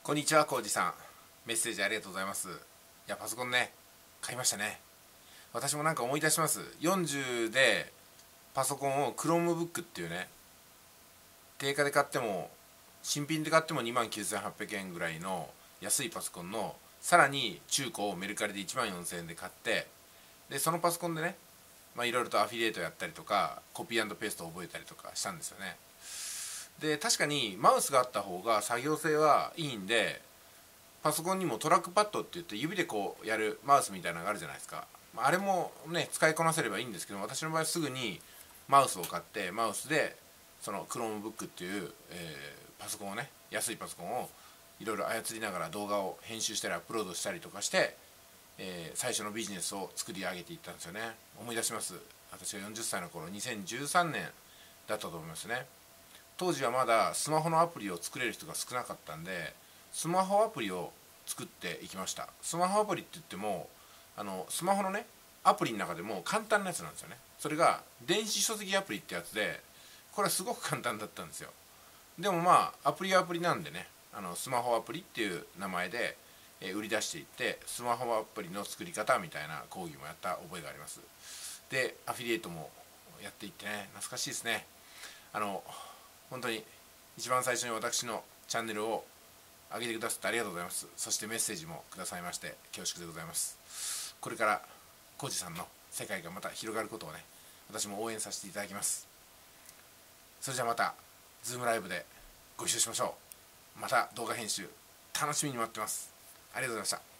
こんにちは、コウジさん。メッセージありがとうございます。いや、パソコンね、買いましたね。私もなんか思い出します。40でパソコンを Chromebook っていうね、定価で買っても、新品で買っても29,800円ぐらいの安いパソコンの、さらに中古をメルカリで14,000円で買って、で、そのパソコンでね、いろいろとアフィリエイトやったりとか、コピー&ペーストを覚えたりとかしたんですよね。で、確かにマウスがあった方が作業性はいいんで、パソコンにもトラックパッドって言って指でこうやるマウスみたいなのがあるじゃないですか。あれもね使いこなせればいいんですけど、私の場合はすぐにマウスを買ってマウスでその Chromebook っていう、パソコンをね、安いパソコンをいろいろ操りながら動画を編集したりアップロードしたりとかして、最初のビジネスを作り上げていったんですよね。思い出します。私が40歳の頃、2013年だったと思いますね。当時はまだスマホのアプリを作れる人が少なかったんで、スマホアプリを作っていきました。スマホアプリって言ってもスマホのねアプリの中でも簡単なやつなんですよね。それが電子書籍アプリってやつで、これはすごく簡単だったんですよ。でもアプリはアプリなんでね、スマホアプリっていう名前で売り出していって、スマホアプリの作り方みたいな講義もやった覚えがあります。でアフィリエイトもやっていってね、懐かしいですね。本当に一番最初に私のチャンネルを上げてくださってありがとうございます。そしてメッセージもくださいまして恐縮でございます。これからコウジさんの世界がまた広がることをね、私も応援させていただきます。それじゃあまたズームライブでご一緒しましょう。また動画編集楽しみに待ってます。ありがとうございました。